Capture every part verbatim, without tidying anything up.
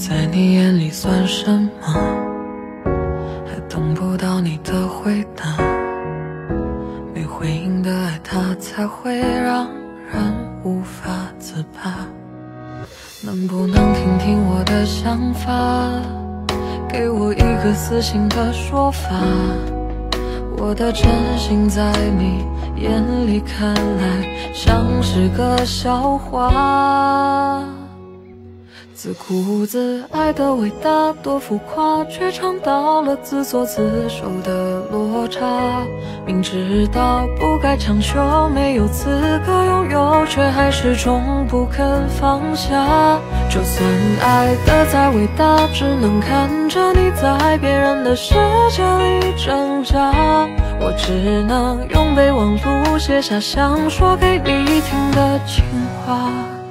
在你眼里算什么？还等不到你的回答，没回应的爱它才会让人无法自拔。能不能听听我的想法，给我一个死心的说法？我的真心在你眼里看来像是个笑话。自顾自爱的伟大多浮夸，却尝到了自作自受的落差。明知道不该强求，没有资格拥有，却还始终不肯放下。就算爱的再伟大，只能看着你在别人的世界里挣扎。我只能用备忘录写下想说给你听的情话。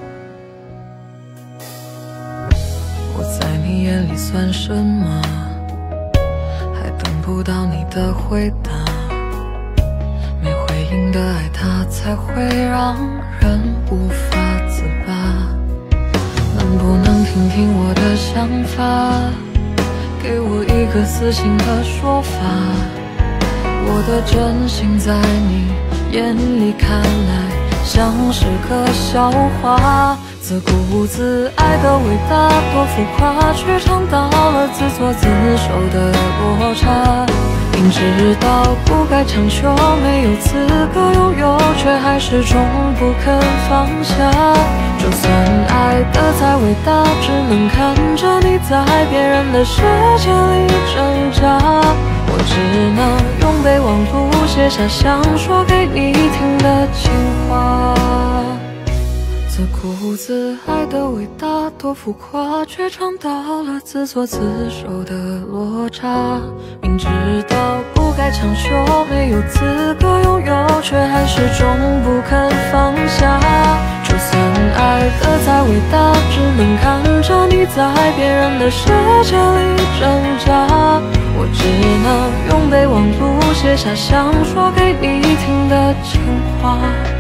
我在你眼里算什么？还等不到你的回答，没回应的爱它才会让人无法自拔。能不能听听我的想法，给我一个死心的说法？我的真心在你眼里看来像是个笑话。自顾自爱的伟大多浮夸，却尝到了自作自受的落差。明知道不该强求，没有资格拥有，却还始终不肯放下。就算爱的再伟大，只能看着你在别人的世界里挣扎。我只能用备忘录写下想说给你听的情话。自顾自爱的伟大多浮夸，却尝到了自作自受的落差。明知道不该强求，没有资格拥有，却还始终不肯放下。就算爱的再伟大，只能看着你在别人的世界里挣扎。我只能用备忘录写下想说给你听的情话。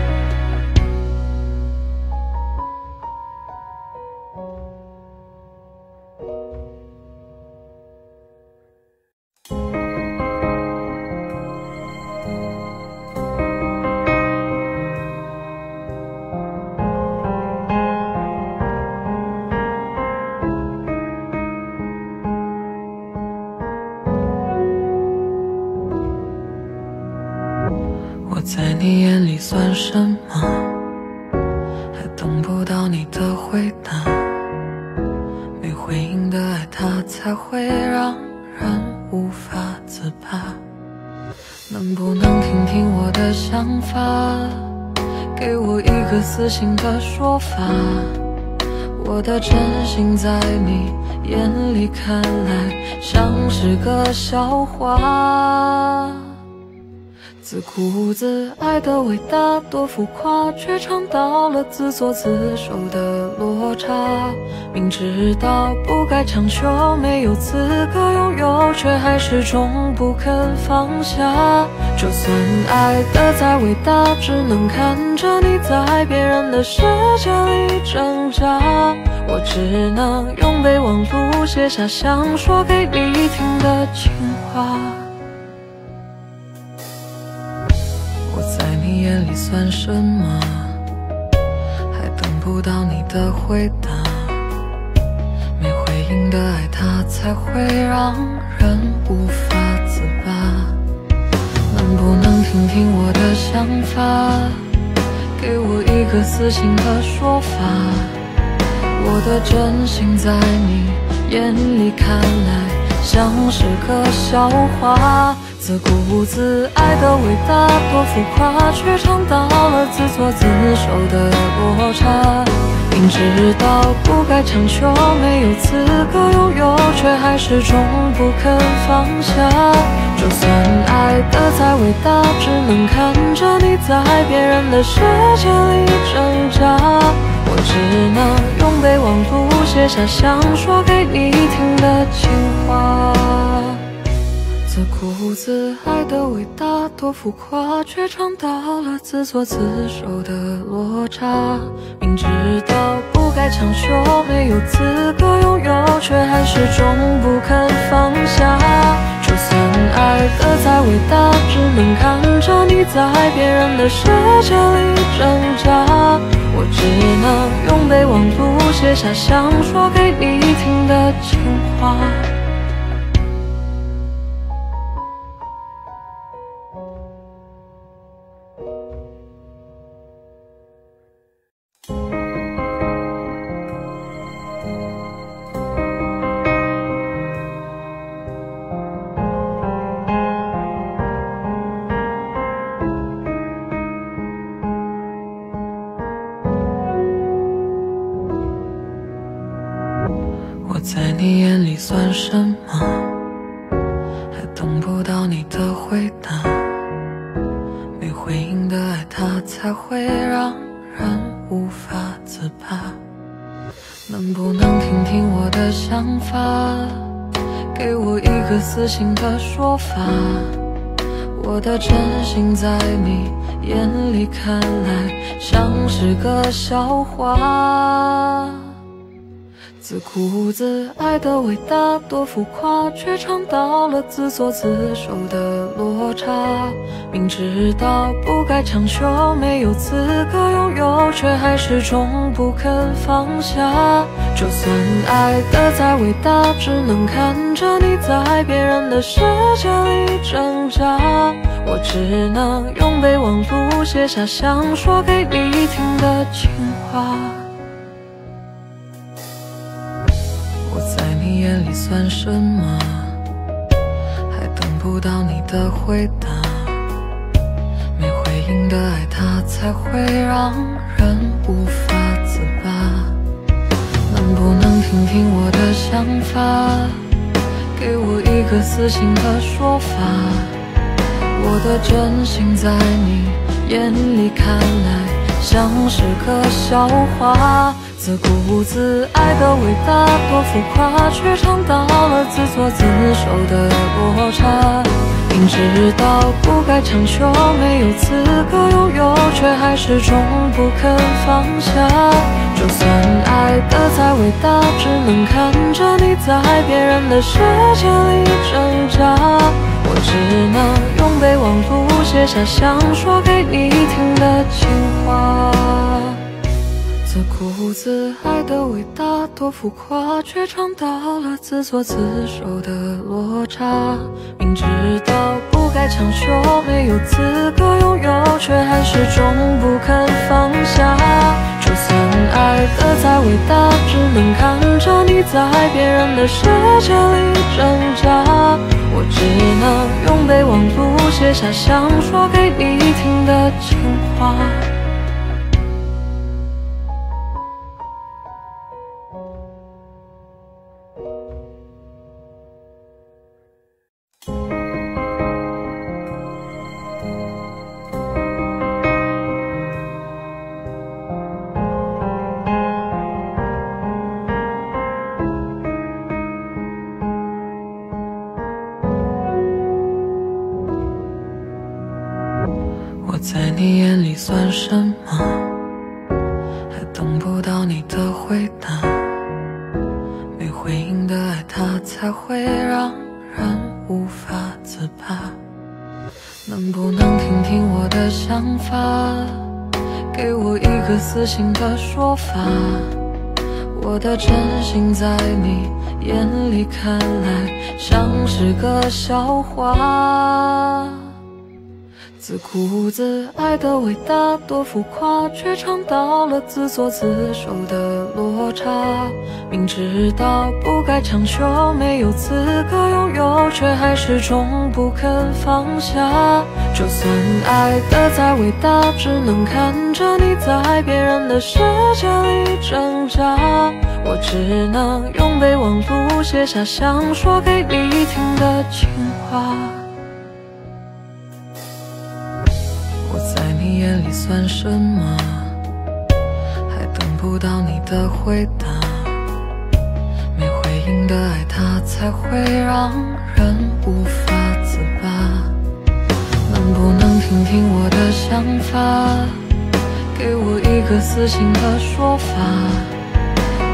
我在你眼里算什么？还等不到你的回答，没回应的爱它才会让人无法自拔。能不能听听我的想法，给我一个死心的说法？我的真心在你眼里看来像是个笑话。自顾自爱的伟大多浮夸，却尝到了自作自受的落差。明知道不该强求，没有资格拥有，却还始终不肯放下。就算爱的再伟大，只能看着你在别人的世界里挣扎。我只能用备忘录写下想说给你听的情话。我在你眼里算什么？还等不到你的回答，没回应的爱它才会让人无法自拔。能不能听听我的想法，给我一个死心的说法？我的真心在你眼里看来像是个笑话。自顾自爱的伟大多浮夸，却尝到了自作自受的落差。明知道不该强求，没有资格拥有，却还始终不肯放下。就算爱的再伟大，只能看着你在别人的世界里挣扎。我只能用备忘录写下想说给你听的情话。自顾自爱的伟大多浮夸，却尝到了自作自受的落差。明知道不不该强求，没有资格拥有，却还始终不肯放下。就算爱得再伟大，只能看着你在别人的世界里挣扎。我只能用备忘录写下想说给你听的情话。我在你眼里算什么？还等不到你的回答。没回应的爱，它才会让人无法自拔。能不能听听我的想法？给我一个死心的说法。我的真心在你眼里看来像是个笑话。自顾自爱的伟大多浮夸，却尝到了自作自受的落差。明知道不该强求，没有资格拥有，却还始终不肯放下。就算爱的再伟大，只能看着你在别人的世界里挣扎。我只能用备忘录写下想说给你听的情话。眼里算什么？还等不到你的回答。没回应的爱，它才会让人无法自拔。能不能听听我的想法？给我一个死心的说法。我的真心在你眼里看来像是个笑话。自顾自爱的伟大多浮夸，却尝到了自作自受的落差。明知道不该强求，没有资格拥有，却还始终不肯放下。就算爱的再伟大，只能看着你在别人的世界里挣扎。我只能用备忘录写下想说给你听的情话。自顾自爱的伟大多浮夸，却尝到了自作自受的落差。明知道不该强求，没有资格拥有，却还始终不肯放下。就算爱的再伟大，只能看着你在别人的世界里挣扎。我只能用备忘录写下想说给你听的情话。我在你眼里算什么？还等不到你的回答。没回应的爱，它才会让人无法自拔。能不能听听我的想法？给我一个死心的说法。我的真心在你眼里看来像是个笑话。自顾自爱的伟大多浮夸，却尝到了自作自受的落差。明知道不该强求，没有资格拥有，却还始终不肯放下。就算爱的再伟大，只能看着你在别人的世界里挣扎。我只能用备忘录写下想说给你听的情话。我在你眼里算什么？还等不到你的回答。没回应的爱，它才会让人无法自拔。能不能听听我的想法？给我一个死心的说法。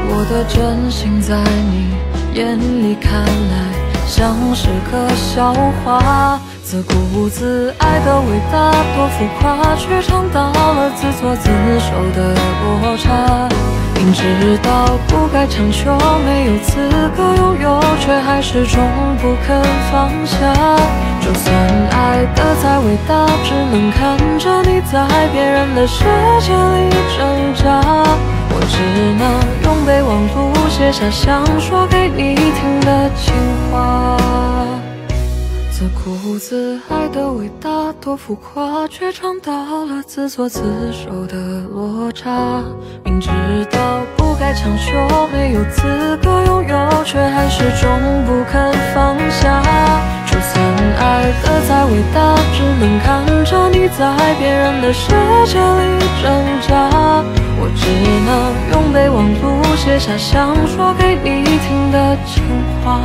我的真心在你眼里看来像是个笑话，自顾自爱的伟大多浮夸，却尝到了自作自受的落差。明知道不该强求，没有资格拥有，却还始终不肯放下。就算爱得再伟大，只能看着你在别人的世界里挣扎。我只能用备忘录写下想说给你听的情话。自顾自爱的伟大多浮夸，却尝到了自作自受的落差。明知道不该强求，没有资格拥有，却还始终不肯放下。就算爱得再伟大，只能看着你在别人的世界里挣扎。我只能用备忘录写下想说给你听的情话。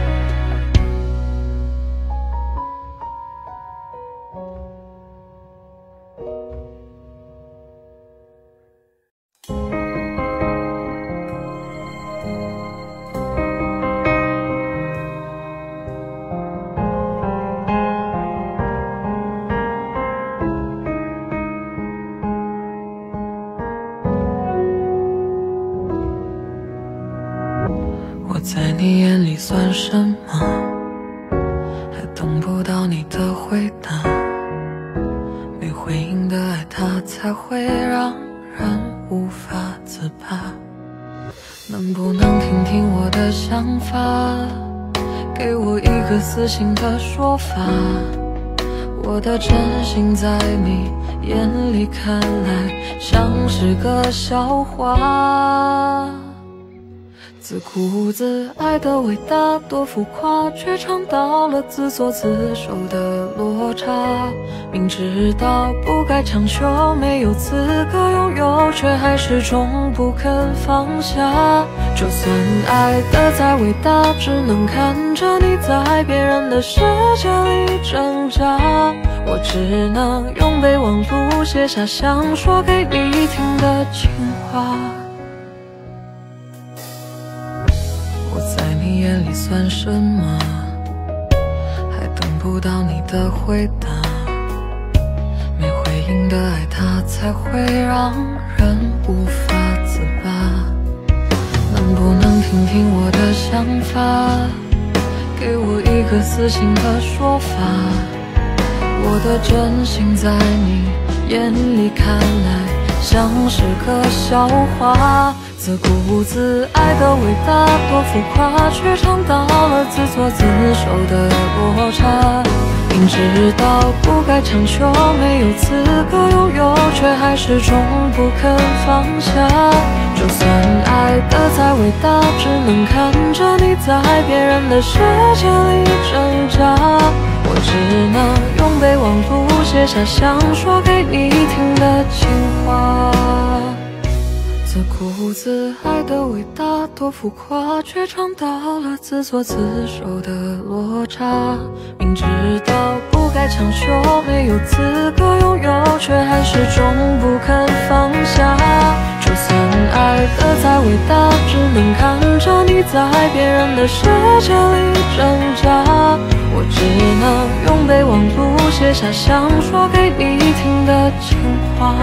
我在你眼里算什么？还等不到你的回答。没回应的爱，它才会让人无法自拔。能不能听听我的想法？给我一个死心的说法。我的真心在你眼里看来像是个笑话。自顾自爱的伟大多浮夸，却尝到了自作自受的落差。明知道不该强求，没有资格拥有，却还始终不肯放下。就算爱得再伟大，只能看着你在别人的世界里挣扎。我只能用备忘录写下想说给你听的情话。我在你眼里算什么？还等不到你的回答。没回应的爱，它才会让人无法自拔。能不能听听我的想法？给我一个死心的说法。我的真心在你眼里看来像是个笑话。自顾自爱的伟大多浮夸，却尝到了自作自受的落差。明知道不该强求，没有资格拥有，却还始终不肯放下。就算爱得再伟大，只能看着你在别人的世界里挣扎。我只能用备忘录写下想说给你听的情话。自顾自爱的伟大多浮夸，却尝到了自作自受的落差。明知道不该强求，没有资格拥有，却还始终不肯放下。就算爱得再伟大，只能看着你在别人的世界里挣扎。我只能用备忘录写下想说给你听的情话。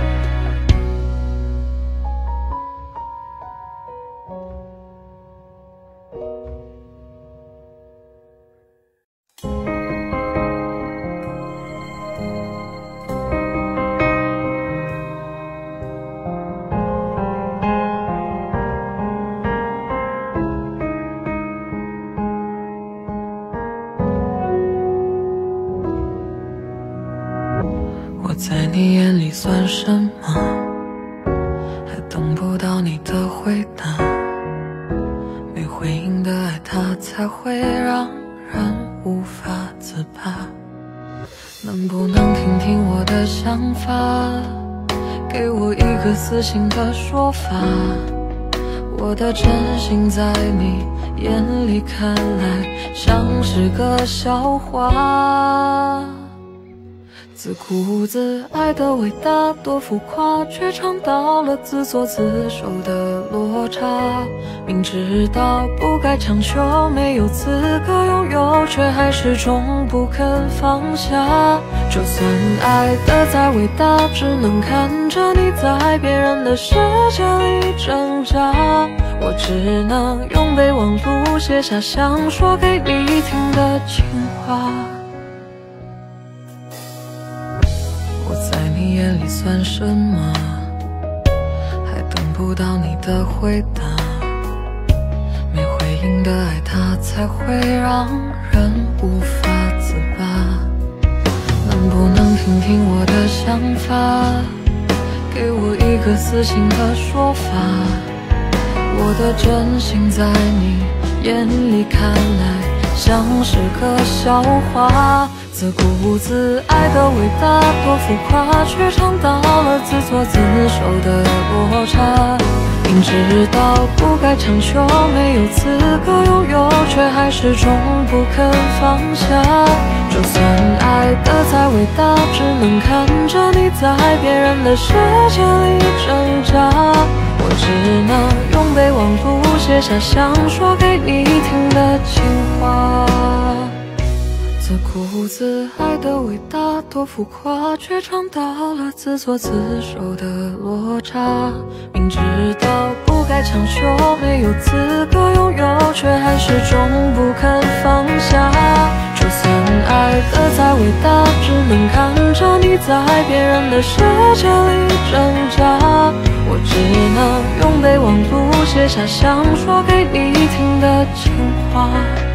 我在你眼里算什么？还等不到你的回答。没回应的爱，它才会让人无法自拔。能不能听听我的想法？给我一个死心的说法。我的真心在你眼里看来像是个笑话。 自顾自爱的伟大多浮夸，却尝到了自作自受的落差。明知道不该强求，没有资格拥有，却还始终不肯放下。就算爱的再伟大，只能看着你在别人的世界里挣扎。我只能用备忘录写下想说给你听的情话。我在你眼里算什么？还等不到你的回答。没回应的爱，它才会让人无法自拔。能不能听听我的想法？给我一个死心的说法。我的真心在你眼里看来像是个笑话。自顾自爱的伟大多浮夸，却尝到了自作自受的落差。明知道不该强求，没有资格拥有，却还始终不肯放下。就算爱的再伟大，只能看着你在别人的世界里挣扎。我只能用备忘录写下想说给你听的情话。自顾自爱的伟大多浮夸，却尝到了自作自受的落差。明知道不该强求，没有资格拥有，却还始终不肯放下。就算爱的再伟大，只能看着你在别人的世界里挣扎。我只能用备忘录写下想说给你听的情话。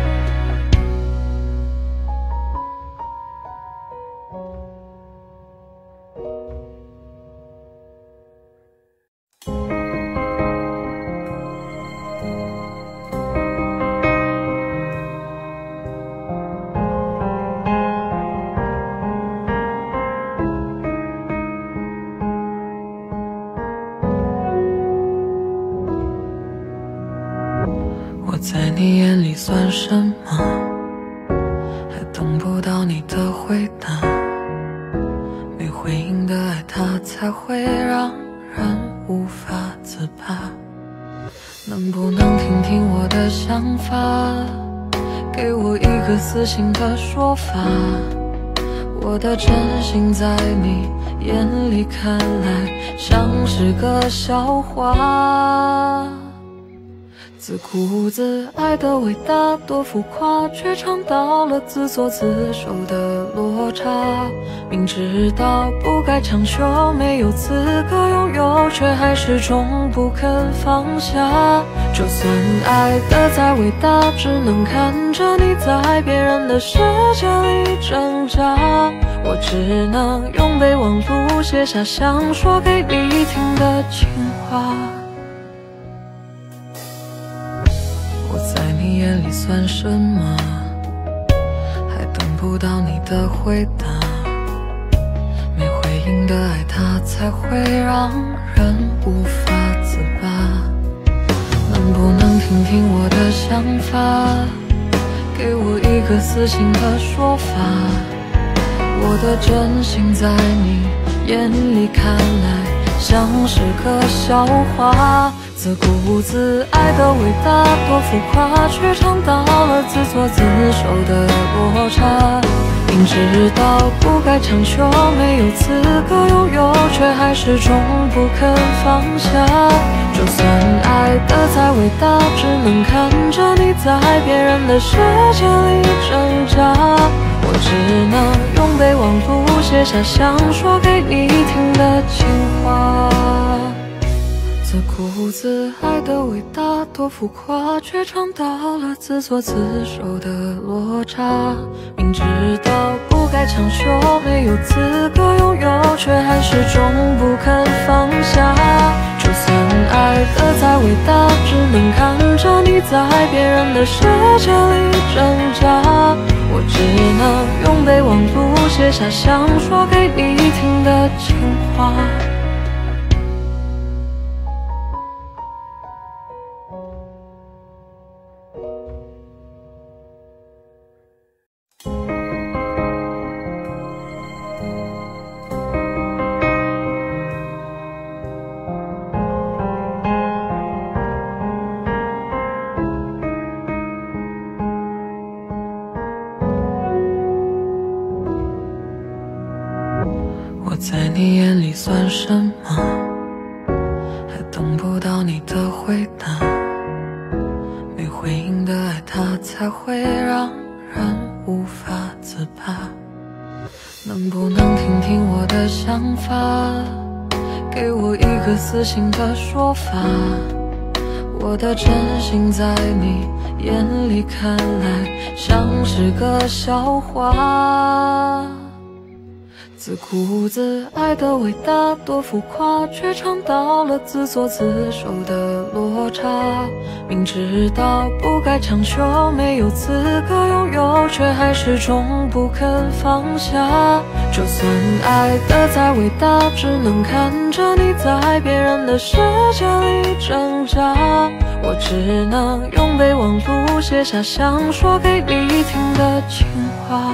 我在你眼里算什么？还等不到你的回答。没回应的爱，它才会让人无法自拔。能不能听听我的想法？给我一个死心的说法。我的真心在你眼里看来像是个笑话。自顾自爱的伟大多浮夸，却尝到了自作自受的落差。明知道不该强求，没有资格拥有，却还始终不肯放下。就算爱的再伟大，只能看着你在别人的世界里挣扎。我只能用备忘录写下想说给你听的情话。我在你眼里算什么？还等不到你的回答。没回应的爱，它才会让人无法自拔。能不能听听我的想法？给我一个死心的说法。我的真心在你眼里看来像是个笑话。自顾自爱的伟大多浮夸，却尝到了自作自受的落差。明知道不该强求，没有资格拥有，却还始终不肯放下。就算爱的再伟大，只能看着你在别人的世界里挣扎。我只能用备忘录写下想说给你听的情话。自顾自爱的伟大多浮夸，却尝到了自作自受的落差。明知道不该强求，没有资格拥有，却还始终不肯放下。就算爱的再伟大，只能看着你在别人的世界里挣扎。我只能用备忘录写下想说给你听的情话。 算什么？还等不到你的回答，没回应的爱它才会让人无法自拔。能不能听听我的想法，给我一个死心的说法？我的真心在你眼里看来像是个笑话。自顾自爱的伟大多浮夸，却尝到了自作自受的落差。明知道不该强求，没有资格拥有，却还始终不肯放下。就算爱的再伟大，只能看着你在别人的世界里挣扎。我只能用备忘录写下想说给你听的情话。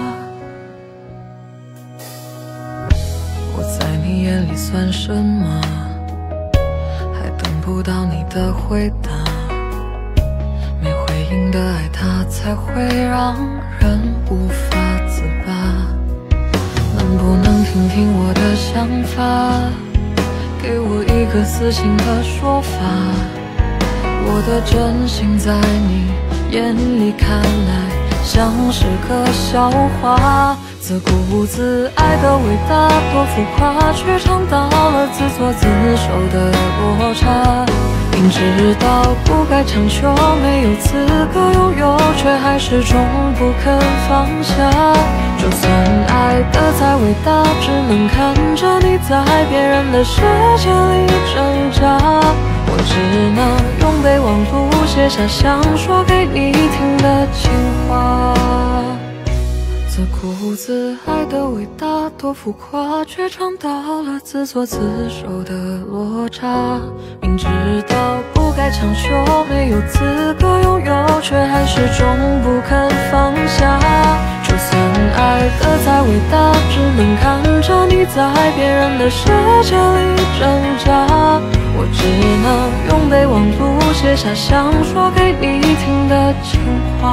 我在你眼里算什么？还等不到你的回答，没回应的爱它才会让人无法自拔。能不能听听我的想法，给我一个死心的说法？我的真心在你眼里看来像是个笑话。自顾自爱的伟大多浮夸，却尝到了自作自受的落差。明知道不该强求，没有资格拥有，却还始终不肯放下。就算爱的再伟大，只能看着你在别人的世界里挣扎。我只能用备忘录写下想说给你听的情话。自顾自爱的伟大多浮夸，却尝到了自作自受的落差。明知道不该强求，没有资格拥有，却还始终不肯放下。就算爱的再伟大，只能看着你在别人的世界里挣扎。我只能用备忘录写下想说给你听的情话。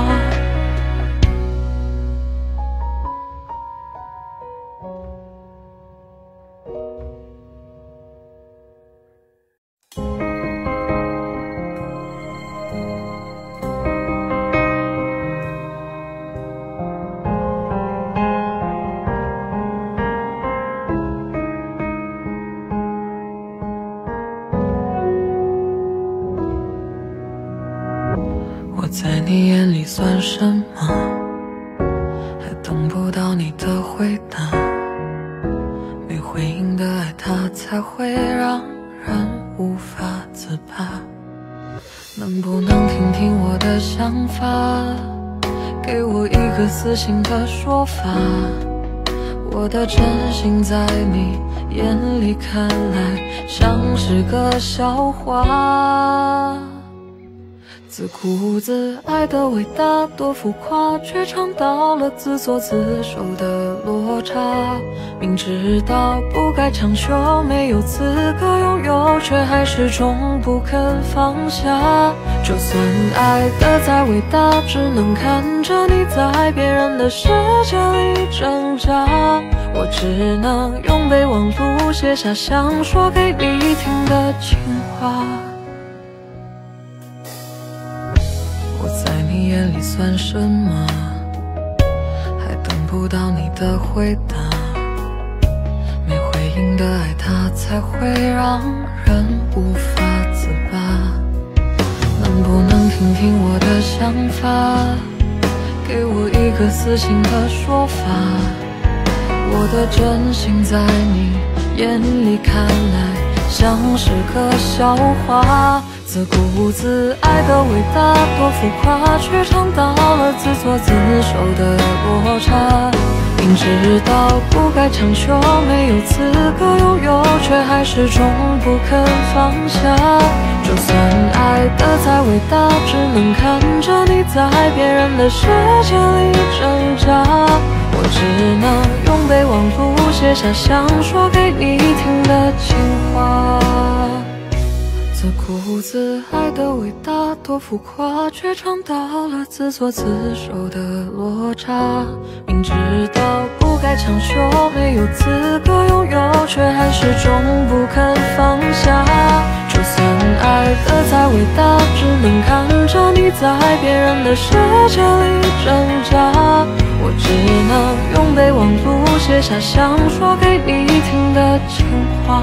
我在你眼里算什么？还等不到你的回答，没回应的爱它才会让人无法自拔。能不能听听我的想法，给我一个死心的说法？我的真心在你眼里看来像是个笑话。自顾自爱的伟大多浮夸，却尝到了自作自受的落差。明知道不该强求，没有资格拥有，却还始终不肯放下。就算爱的再伟大，只能看着你在别人的世界里挣扎。我只能用备忘录写下想说给你听的情话。我在你眼里算什么？还等不到你的回答，没回应的爱它才会让人无法自拔。能不能听听我的想法，给我一个死心的说法？我的真心在你眼里看来像是个笑话。自顾自爱的伟大多浮夸，却尝到了自作自受的落差。明知道不该强求，没有资格拥有，却还始终不肯放下。就算爱的再伟大，只能看着你在别人的世界里挣扎。我只能用备忘录写下想说给你听的情话。自顾自爱的伟大多浮夸，却尝到了自作自受的落差。明知道不不该强求，没有资格拥有，却还始终不肯放下。就算爱得再伟大，只能看着你在别人的世界里挣扎。我只能用备忘录写下想说给你听的情话。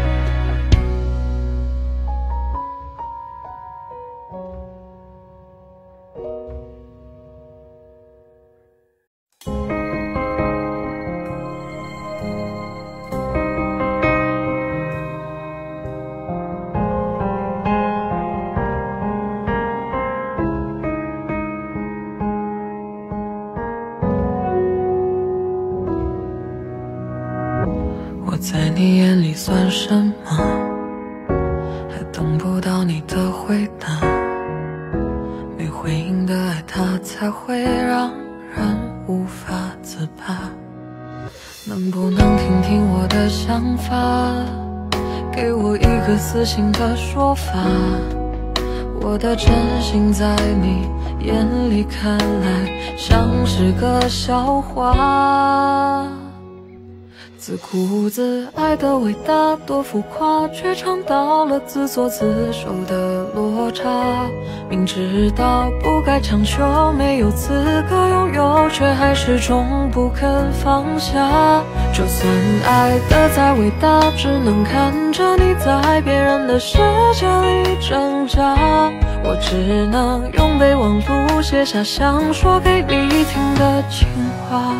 我在你眼里算什么？还等不到你的回答。没回应的爱，它才会让人无法自拔。能不能听听我的想法？给我一个死心的说法。我的真心在你眼里看来像是个笑话。自顾自爱的伟大多浮夸，却尝到了自作自受的落差。明知道不该强求，没有资格拥有，却还始终不肯放下。就算爱的再伟大，只能看着你在别人的世界里挣扎。我只能用备忘录写下想说给你听的情话。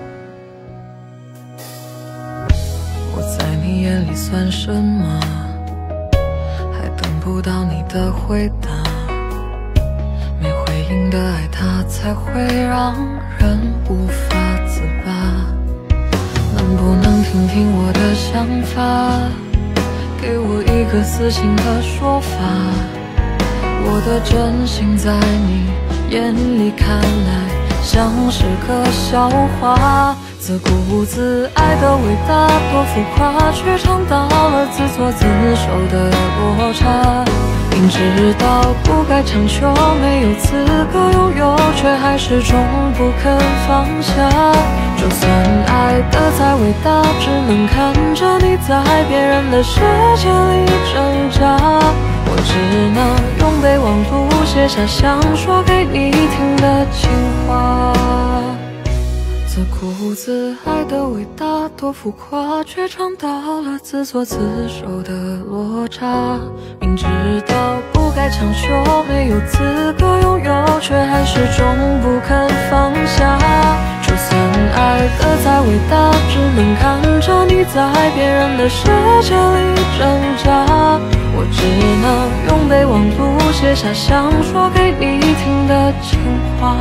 我在你眼里算什么？还等不到你的回答。没回应的爱，它才会让人无法自拔。能不能听听我的想法？给我一个死心的说法。我的真心在你眼里看来像是个笑话。自顾自爱的伟大多浮夸，却尝到了自作自受的落差。明知道不该强求，没有资格拥有，却还始终不肯放下。就算爱的再伟大，只能看着你在别人的世界里挣扎。我只能用备忘录写下想说给你听的情话。自顾自爱的伟大多浮夸，却尝到了自作自受的落差。明知道不该强求，没有资格拥有，却还始终不肯放下。就算爱的再伟大，只能看着你在别人的世界里挣扎。我只能用备忘录写下想说给你听的情话。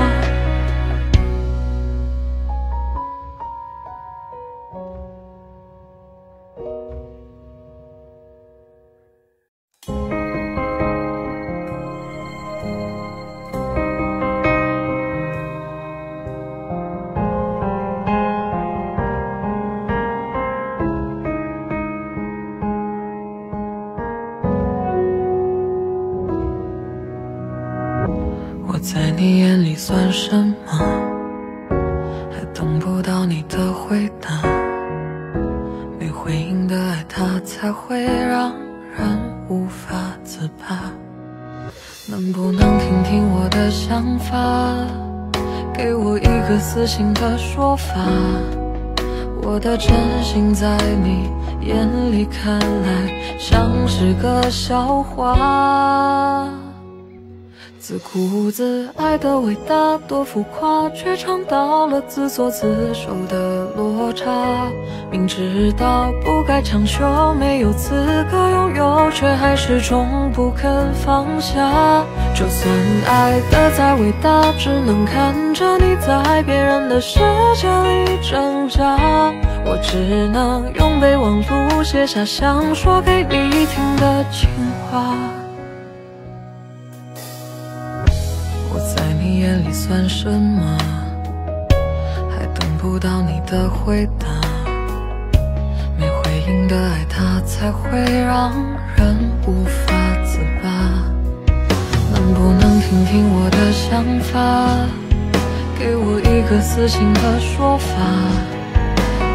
我在你眼里算什么？还等不到你的回答。没回应的爱，它才会让人无法自拔。能不能听听我的想法？给我一个死心的说法。我的真心在你眼里看来像是个笑话。自顾自爱的伟大多浮夸，却尝到了自作自受的落差。明知道不该强求，没有资格拥有，却还始终不肯放下。就算爱的再伟大，只能看着你在别人的世界里挣扎。我只能用备忘录写下想说给你听的情话。我在你眼里算什么？还等不到你的回答。没回应的爱，它才会让人无法自拔。能不能听听我的想法？给我一个死心的说法。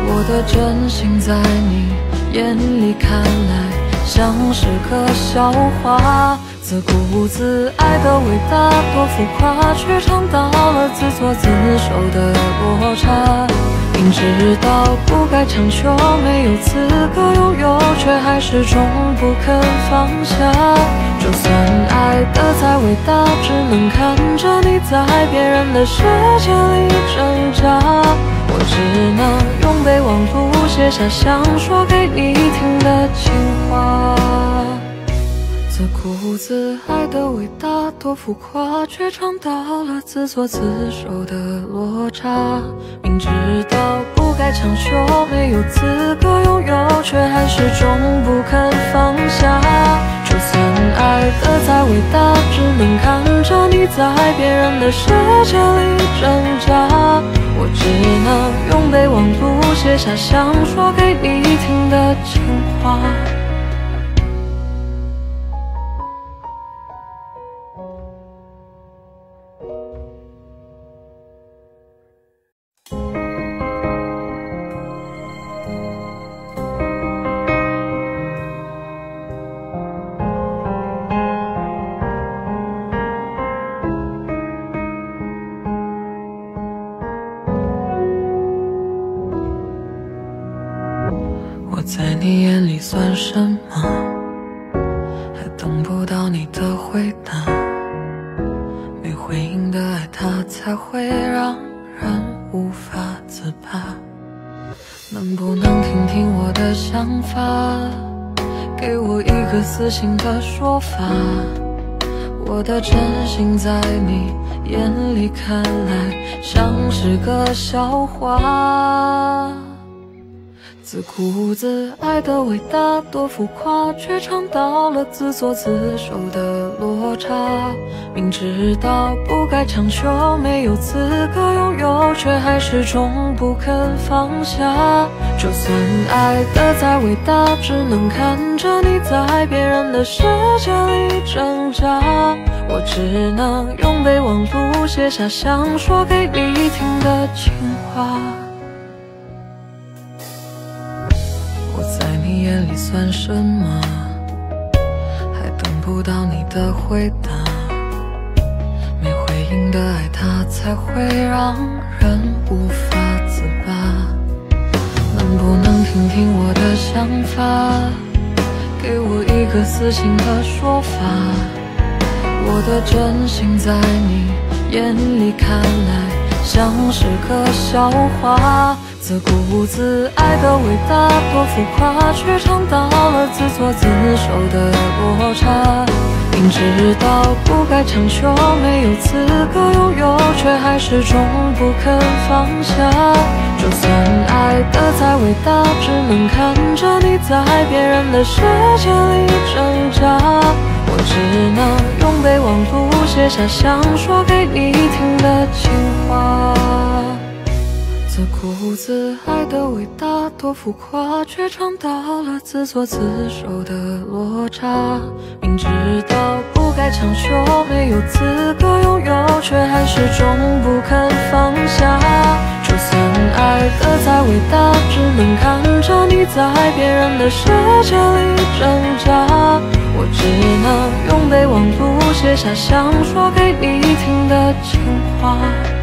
我的真心在你眼里看来像是个笑话，自顾自爱的伟大多浮夸，却尝到了自作自受的落差。明知道不该强求，没有资格拥有，却还始终不肯放下。就算爱得再伟大，只能看着你在别人的世界里挣扎。我只能用备忘录写下想说给你听的情话。自顾自爱的伟大多浮夸，却尝到了自作自受的落差。明知道不该强求，没有资格拥有，却还始终不肯放下。就算爱得再伟大，只能看着你在别人的世界里挣扎。我只能用备忘录写下想说给你听的情话。我在你眼里算什么？还等不到你的回答。没回应的爱，它才会让人无法自拔。能不能听听我的想法？给我一个死心的说法。我的真心在你眼里看来像是个笑话。自顾自爱的伟大多浮夸，却尝到了自作自受的落差。明知道不该强求，没有资格拥有，却还始终不肯放下。就算爱得再伟大，只能看着你在别人的世界里挣扎。我只能用备忘录写下想说给你听的情话。我在你眼里算什么？还等不到你的回答。没回应的爱，它才会让人无法自拔。能不能听听我的想法？给我一个死心的说法。我的真心在你眼里看来像是个笑话。自顾自爱的伟大多浮夸，却尝到了自作自受的落差。明知道不该强求，没有资格拥有，却还始终不肯放下。就算爱得再伟大，只能看着你在别人的世界里挣扎。我只能用备忘录写下想说给你听的情话。自顾自爱的伟大多浮夸，却尝到了自作自受的落差。明知道不该强求，没有资格拥有，却还始终不肯放下。就算爱得再伟大，只能看着你在别人的世界里挣扎。我只能用备忘录写下想说给你听的情话。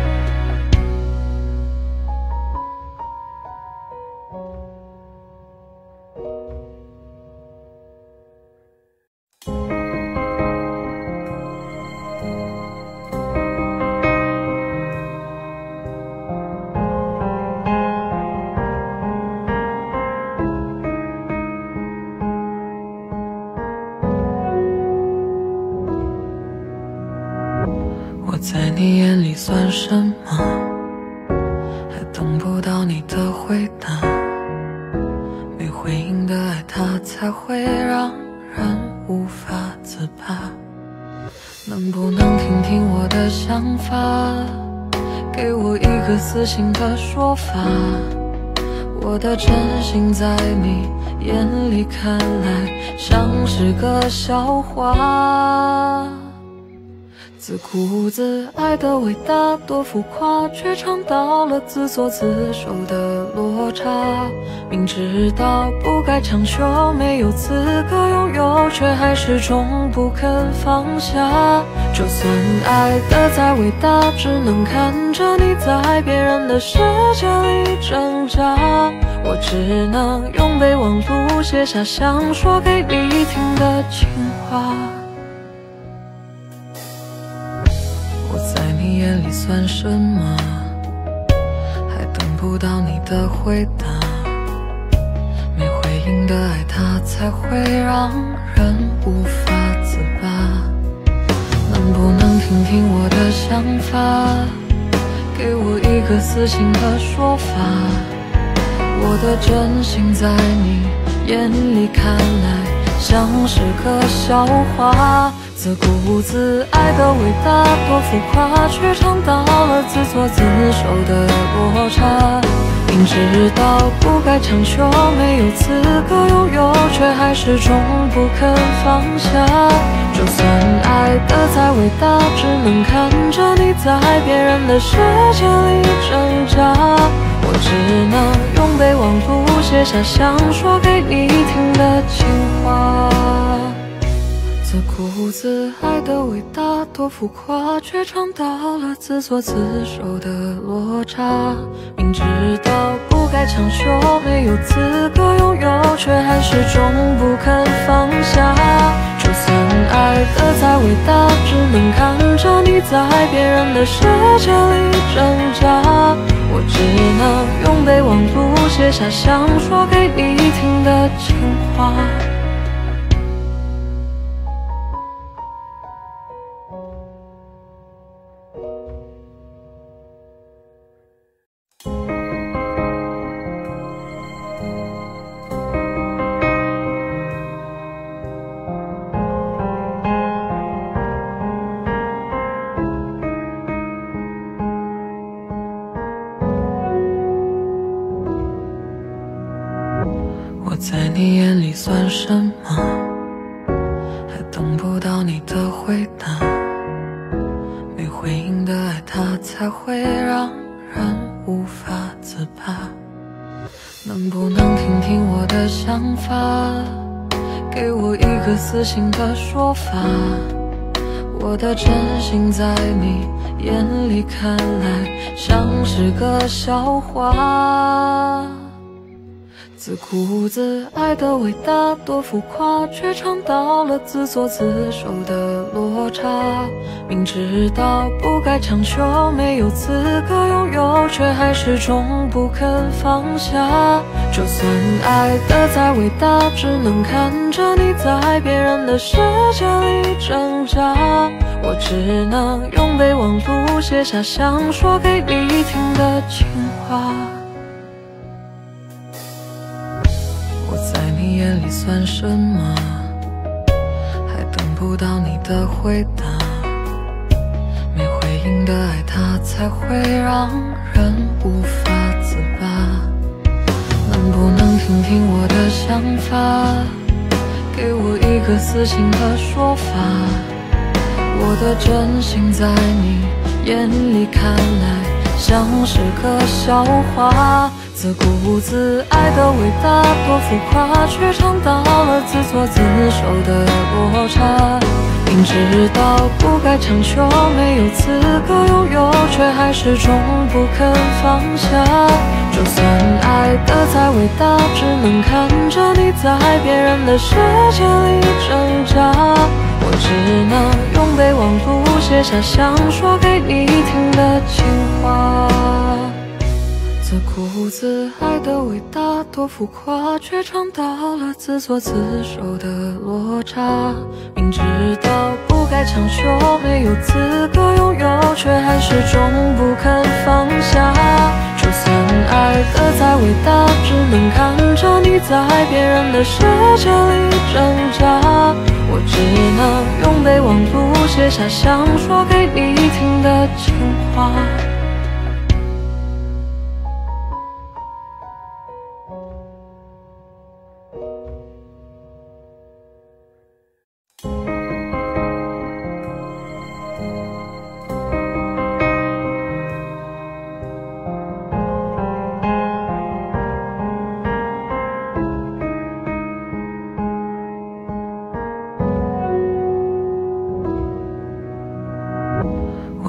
我在你眼里算什么？还等不到你的回答。没回应的爱，它才会让人无法自拔。能不能听听我的想法？给我一个死心的说法。我的真心在你眼里看来像是个笑话。 自顾自爱的伟大多浮夸，却尝到了自作自受的落差。明知道不该强求，没有资格拥有，却还始终不肯放下。就算爱的再伟大，只能看着你在别人的世界里挣扎。我只能用备忘录写下想说给你听的情话。我在你眼里算什么？还等不到你的回答。没回应的爱，它才会让人无法自拔。能不能听听我的想法？给我一个死心的说法。我的真心在你眼里看来像是个笑话。自顾自爱的伟大多浮夸，却尝到了自作自受的落差。明知道不该强求，没有资格拥有，却还始终不肯放下。就算爱的再伟大，只能看着你在别人的世界里挣扎。我只能用备忘录写下想说给你听的情话。自顾自爱的伟大多浮夸，却尝到了自作自受的落差。明知道不该强求，没有资格拥有，却还始终不肯放下。就算爱的再伟大，只能看着你在别人的世界里挣扎。我只能用备忘录写下想说给你听的情话。我在你眼里算什么？还等不到你的回答。没回应的爱，它才会让人无法自拔。能不能听听我的想法？给我一个死心的说法。我的真心在你眼里看来像是个笑话。自顾自爱的伟大多浮夸，却尝到了自作自受的落差。明知道不该强求，没有资格拥有，却还始终不肯放下。就算爱的再伟大，只能看着你在别人的世界里挣扎。我只能用备忘录写下想说给你听的情话。我在你眼里算什么？还等不到你的回答。没回应的爱，它才会让人无法自拔。能不能听听我的想法？给我一个死心的说法。我的真心在你眼里看来像是个笑话。自顾自爱的伟大多浮夸，却尝到了自作自受的落差。明知道不该强求，没有资格拥有，却还始终不肯放下。就算爱的再伟大，只能看着你在别人的世界里挣扎。我只能用备忘录写下想说给你听的情话。自顾自爱的伟大多浮夸，却尝到了自作自受的落差。明知道不该强求，没有资格拥有，却还始终不肯放下。就算爱的再伟大，只能看着你在别人的世界里挣扎。我只能用备忘录写下想说给你听的情话。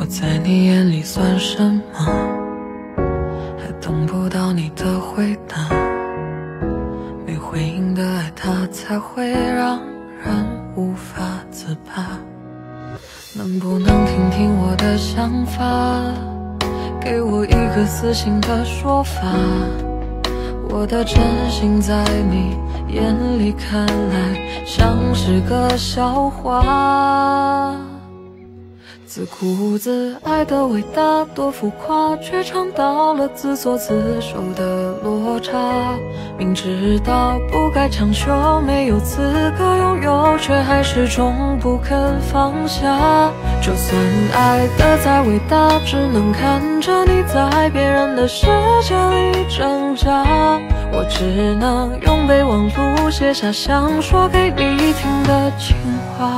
我在你眼里算什么？还等不到你的回答。没回应的爱，它才会让人无法自拔。能不能听听我的想法？给我一个死心的说法。我的真心在你眼里看来像是个笑话。自顾自爱的伟大多浮夸，却尝到了自作自受的落差。明知道不该强求，没有资格拥有，却还始终不肯放下。就算爱的再伟大，只能看着你在别人的世界里挣扎。我只能用备忘录写下想说给你听的情话。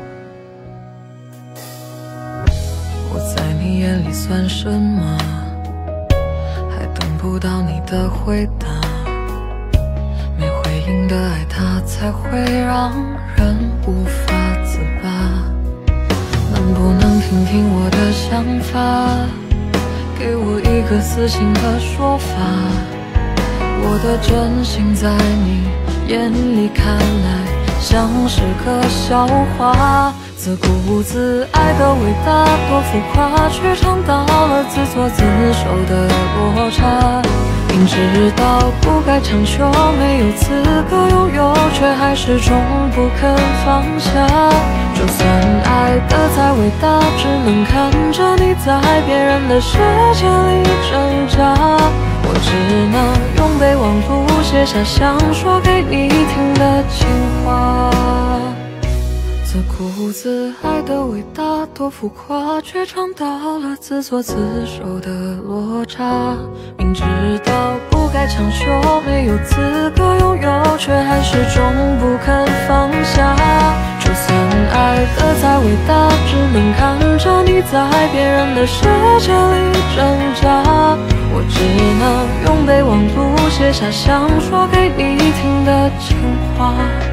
我在你眼里算什么？还等不到你的回答。没回应的爱，它才会让人无法自拔。能不能听听我的想法？给我一个死心的说法。我的真心在你眼里看来像是个笑话。自顾自爱的伟大多浮夸，却尝到了自作自受的落差。明知道不该强求，没有资格拥有，却还始终不肯放下。就算爱的再伟大，只能看着你在别人的世界里挣扎。我只能用备忘录写下想说给你听的情话。自顾自爱的伟大多浮夸，却尝到了自作自受的落差。明知道不该强求，没有资格拥有，却还始终不肯放下。就算爱的再伟大，只能看着你在别人的世界里挣扎。我只能用备忘录写下想说给你听的情话。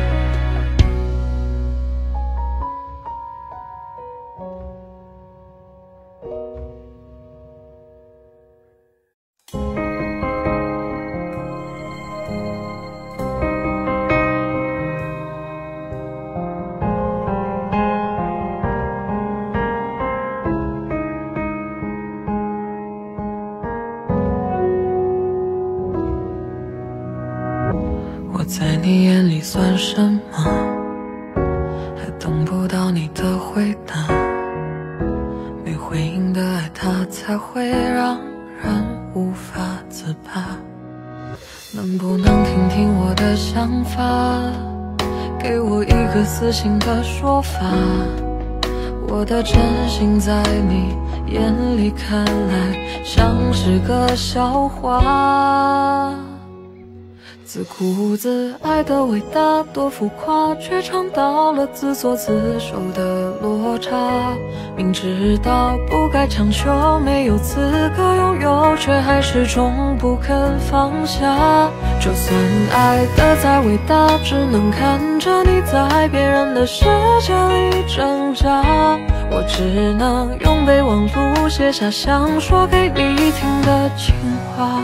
我在你眼里算什么？还等不到你的回答。没回应的爱，它才会让人无法自拔。能不能听听我的想法？给我一个死心的说法。我的真心在你眼里看来像是个笑话。自顾自爱的伟大多浮夸，却尝到了自作自受的落差。明知道不该强求，没有资格拥有，却还始终不肯放下。就算爱的再伟大，只能看着你在别人的世界里挣扎。我只能用备忘录写下想说给你听的情话。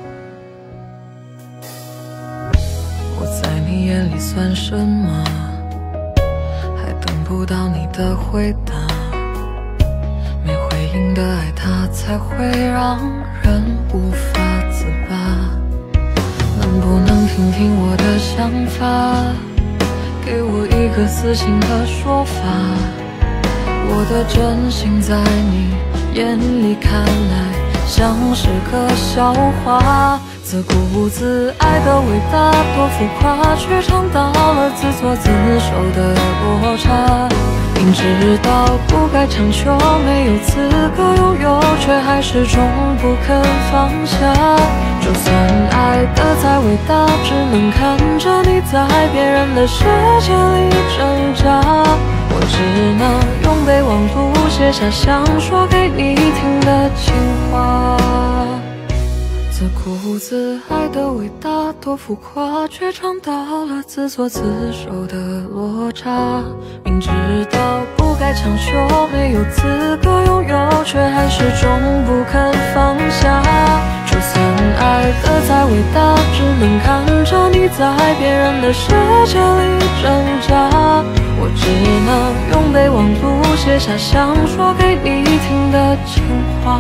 我在你眼里算什么？还等不到你的回答。没回应的爱，它才会让人无法自拔。能不能听听我的想法？给我一个死心的说法。我的真心在你眼里看来像是个笑话。自顾自爱的伟大多浮夸，却尝到了自作自受的落差。明知道不该强求，没有资格拥有，却还始终不肯放下。就算爱的再伟大，只能看着你在别人的世界里挣扎。我只能用备忘录写下想说给你听的情话。自顾自爱的伟大多浮夸，却尝到了自作自受的落差。明知道不该强求，没有资格拥有， 却还始终不肯放下。就算爱得再伟大，只能看着你在别人的世界里挣扎。我只能用备忘录写下想说给你听的情话。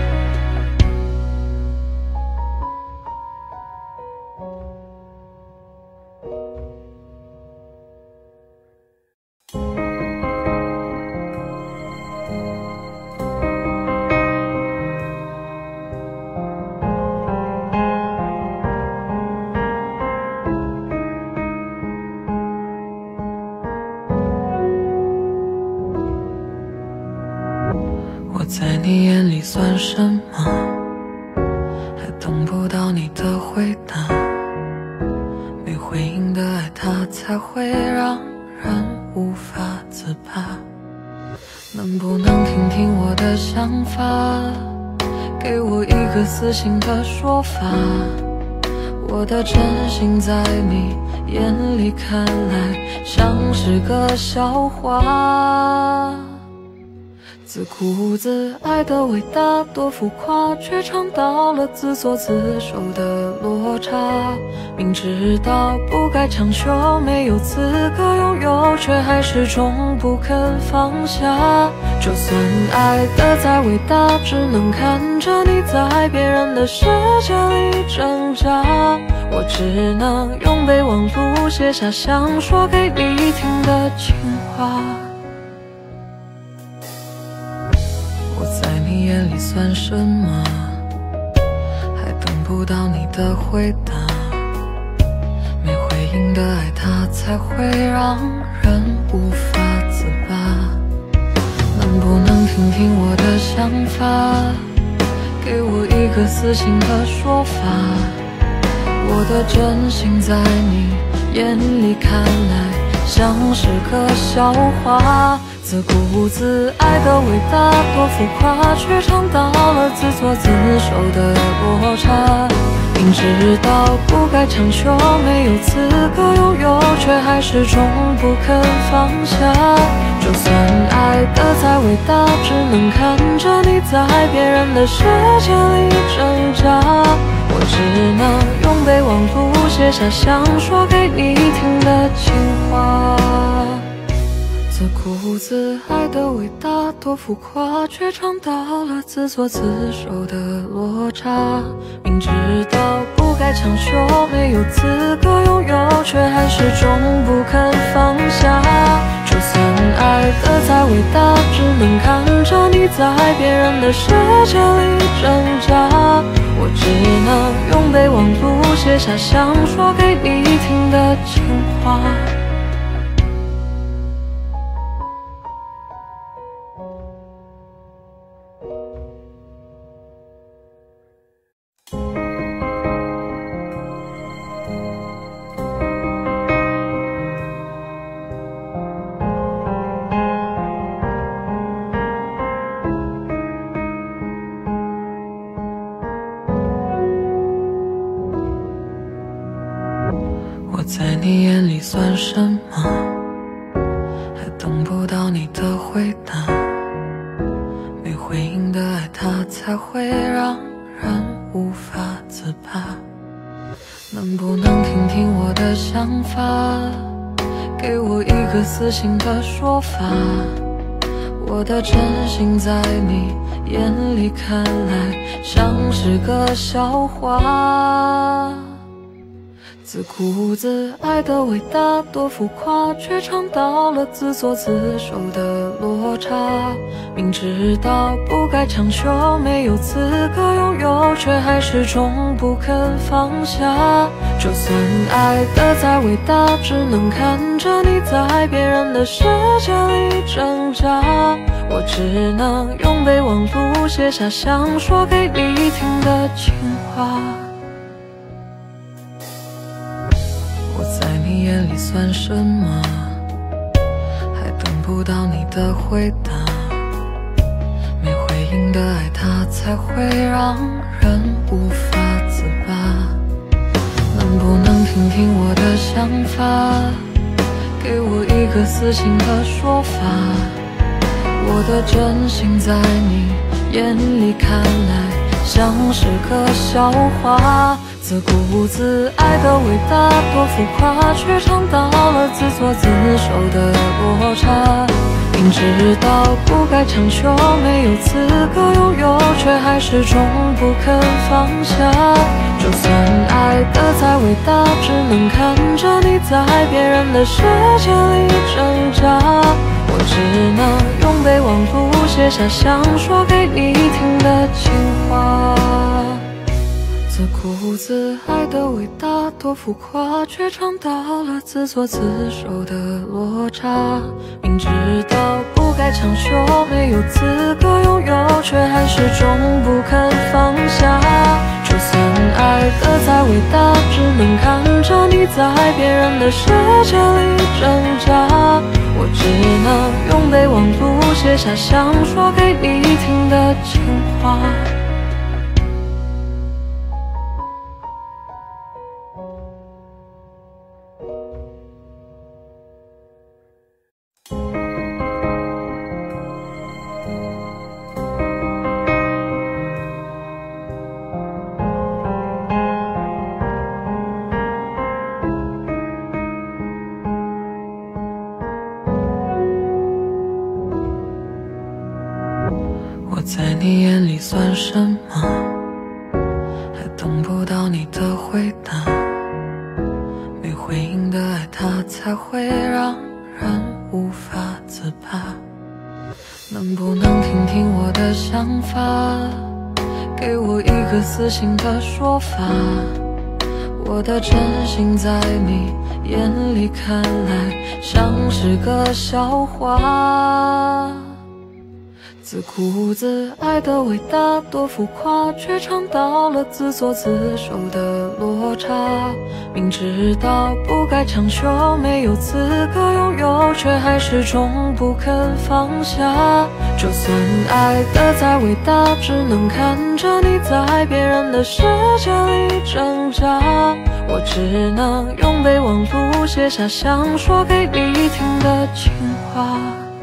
我在你眼里算什么？还等不到你的回答。没回应的爱，它才会让人无法自拔。能不能听听我的想法？给我一个死心的说法。我的真心在你眼里看来像是个笑话。自顾自爱的伟大多浮夸，却尝到了自作自受的落差。明知道不该强求，没有资格拥有，却还始终不肯放下。就算爱的再伟大，只能看着你在别人的世界里挣扎。我只能用备忘录写下想说给你听的情话。我在你眼里算什么？还等不到你的回答。没回应的爱，它才会让人无法自拔。能不能听听我的想法？给我一个死心的说法。我的真心在你眼里看来像是个笑话。自顾自爱的伟大多浮夸，却尝到了自作自受的落差。明知道不该强求，没有资格拥有，却还始终不肯放下。就算爱的再伟大，只能看着你在别人的世界里挣扎。我只能用备忘录写下想说给你听的情话。自顾自爱的伟大多浮夸，却尝到了自作自受的落差。明知道不该强求，没有资格拥有，却还始终不肯放下。就算爱的再伟大，只能看着你在别人的世界里挣扎。我只能用备忘录写下想说给你听的情话。我在你眼里算什么？还等不到你的回答。没回应的爱，它才会让人无法自拔。能不能听听我的想法？给我一个死心的说法。我的真心在你眼里看来像是个笑话。自顾自爱的伟大多浮夸，却尝到了自作自受的落差。明知道不该强求，没有资格拥有，却还始终不肯放下。就算爱的再伟大，只能看着你在别人的世界里挣扎。我只能用备忘录写下想说给你听的情话。我在你眼里算什么？还等不到你的回答。没回应的爱，它才会让人无法自拔。能不能听听我的想法？给我一个死心的说法。我的真心在你眼里看来像是个笑话。自顾自爱的伟大多浮夸，却尝到了自作自受的落差。明知道不该强求，没有资格拥有，却还始终不肯放下。就算爱得再伟大，只能看着你在别人的世界里挣扎。我只能用备忘录写下想说给你听的情话。自顾自爱的伟大多浮夸，却尝到了自作自受的落差。明知道不该强求，没有资格拥有，却还始终不肯放下。就算爱得再伟大，只能看着你在别人的世界里挣扎。我只能用备忘录写下想说给你听的情话。我在你眼里算什么？还等不到你的回答。没回应的爱，它才会让人无法自拔。能不能听听我的想法？给我一个死心的说法。我的真心在你眼里看来像是个笑话。自顾自爱的伟大多浮夸，却尝到了自作自受的落差。明知道不该强求，没有资格拥有，却还始终不肯放下。就算爱得再伟大，只能看着你在别人的世界里挣扎。我只能用备忘录写下想说给你听的情话。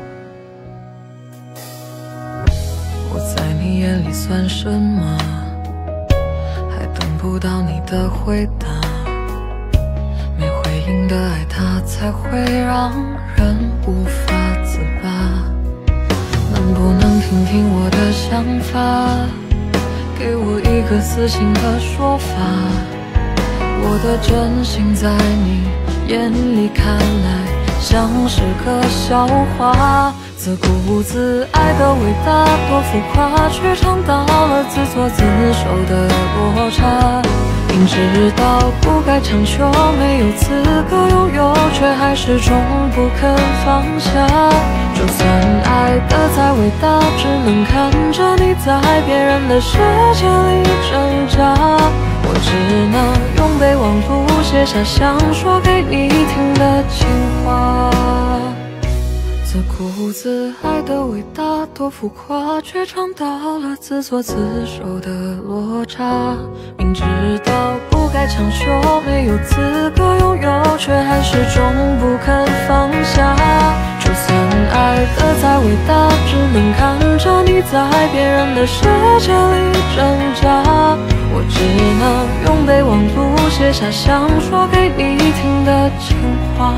我在你眼里算什么？还等不到你的回答。没回应的爱，它才会让人无法自拔。能不能听听我的想法？给我一个死心的说法。我的真心在你眼里看来像是个笑话。自顾自爱的伟大多浮夸，却尝到了自作自受的落差。明知道不该强求，没有资格拥有，却还始终不肯放下。就算爱得再伟大，只能看着你在别人的世界里挣扎。我只能用备忘录写下想说给你听的情话。自顾自爱的伟大多浮夸，却尝到了自作自受的落差。明知道不该强求，没有资格拥有，却还始终不肯放下。就算爱得再伟大，只能看着你在别人的世界里挣扎。我只能用备忘录写下想说给你听的情话。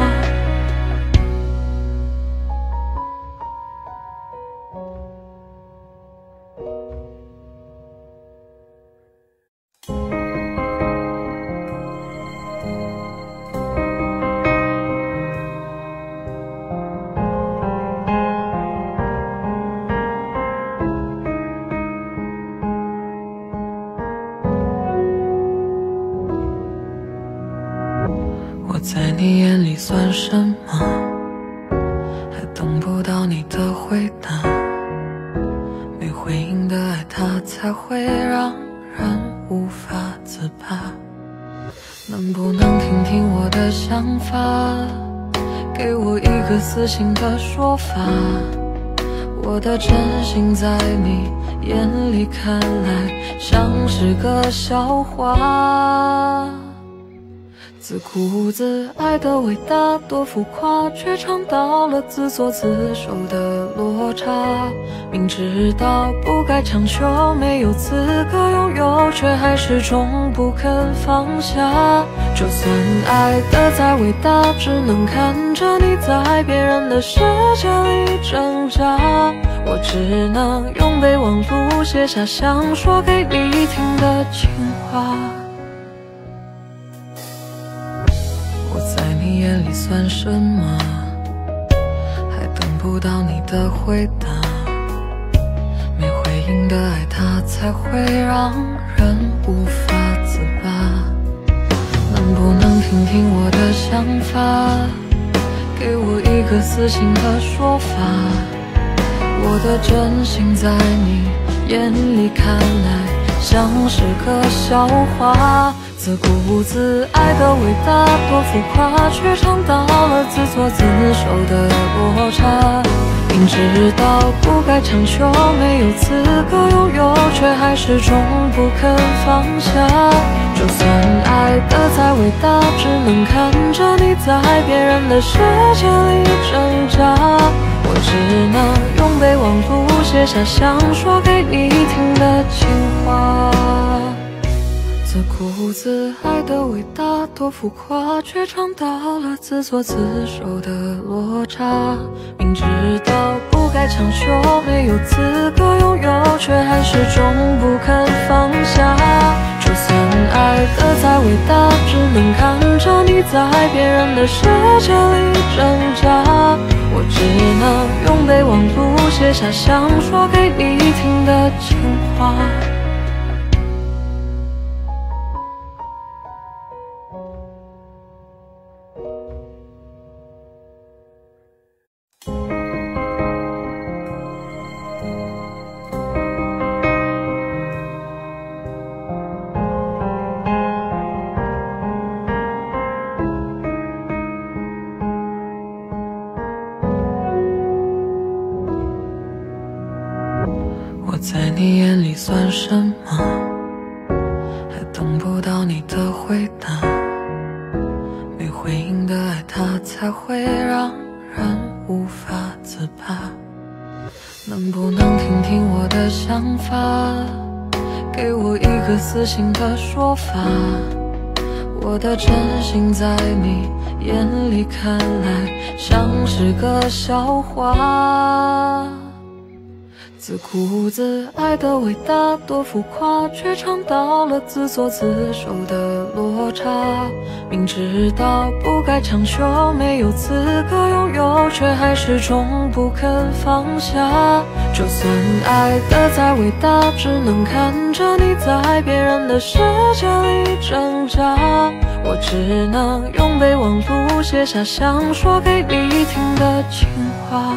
我在你眼里算什么？还等不到你的回答。没回应的爱，它才会让人无法自拔。能不能听听我的想法？给我一个死心的说法。我的真心在你眼里看来像是个笑话。自顾自爱的伟大多浮夸，却尝到了自作自受的落差。明知道不该强求，没有资格拥有，却还始终不肯放下。就算爱得再伟大，只能看着你在别人的世界里挣扎。我只能用备忘录写下想说给你听的情话。我在你眼里算什么？还等不到你的回答。没回应的爱，它才会让人无法自拔。能不能听听我的想法？给我一个死心的说法。我的真心在你眼里看来像是个笑话。自顾自爱的伟大多浮夸，却尝到了自作自受的落差。明知道不该强求，没有资格拥有，却还始终不肯放下。就算爱得再伟大，只能看着你在别人的世界里挣扎。我只能用备忘录写下想说给你听的情话。自顾自爱的伟大多浮夸，却尝到了自作自受的落差。明知道不该强求，没有资格拥有，却还始终不肯放下。就算爱得再伟大，只能看着你在别人的世界里挣扎。我只能用备忘录写下想说给你听的情话。我在你眼里算什么？还等不到你的回答。没回应的爱，它才会让人无法自拔。能不能听听我的想法？给我一个死心的说法。我的真心在你眼里看来像是个笑话。自顾自爱的伟大多浮夸，却尝到了自作自受的落差。明知道不该强求，没有资格拥有，却还始终不肯放下。就算爱得再伟大，只能看着你在别人的世界里挣扎。我只能用备忘录写下想说给你听的情话。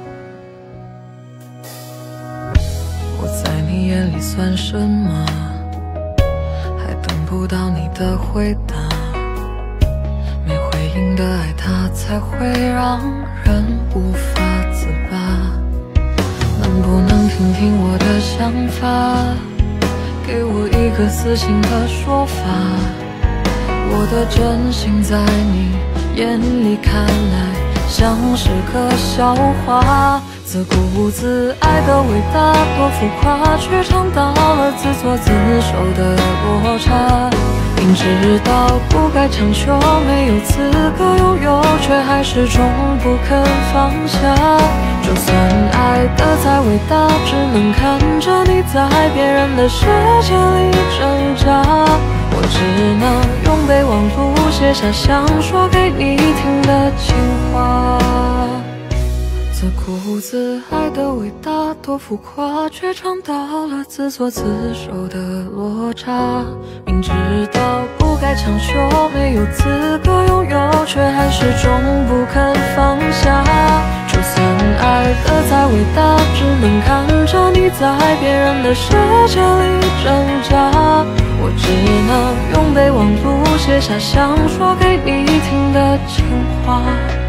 我在你眼里算什么？还等不到你的回答。没回应的爱，它才会让人无法自拔。能不能听听我的想法？给我一个死心的说法。我的真心在你眼里看来像是个笑话。自顾自爱的伟大多浮夸，却尝到了自作自受的落差。明知道不该强求，没有资格拥有，却还始终不肯放下。就算爱得再伟大，只能看着你在别人的世界里挣扎。我只能用备忘录写下想说给你听的情话。自顾自爱的伟大多浮夸，却尝到了自作自受的落差。明知道不该强求，没有资格拥有，却还始终不肯放下。就算爱得再伟大，只能看着你在别人的世界里挣扎。我只能用备忘录写下想说给你听的情话。